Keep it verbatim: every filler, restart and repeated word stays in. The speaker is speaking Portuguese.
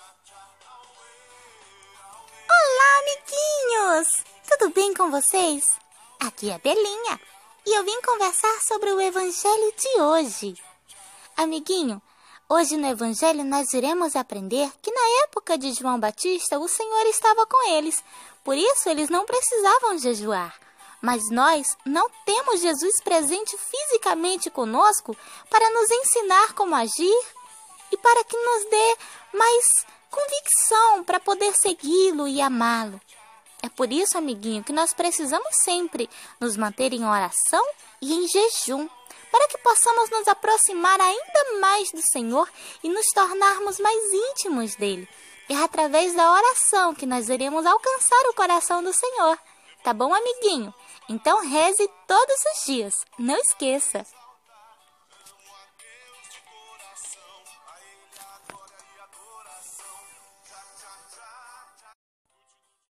Olá, amiguinhos! Tudo bem com vocês? Aqui é a Belinha e eu vim conversar sobre o Evangelho de hoje. Amiguinho, hoje no Evangelho nós iremos aprender que na época de João Batista o Senhor estava com eles, por isso eles não precisavam jejuar. Mas nós não temos Jesus presente fisicamente conosco para nos ensinar como agir e para que nos dê mais convicção para poder segui-lo e amá-lo. É por isso, amiguinho, que nós precisamos sempre nos manter em oração e em jejum, para que possamos nos aproximar ainda mais do Senhor e nos tornarmos mais íntimos dele. É através da oração que nós iremos alcançar o coração do Senhor. Tá bom, amiguinho? Então reze todos os dias. Não esqueça. Adoração, a Ele a glória e adoração. Tchá, tchá, tchá.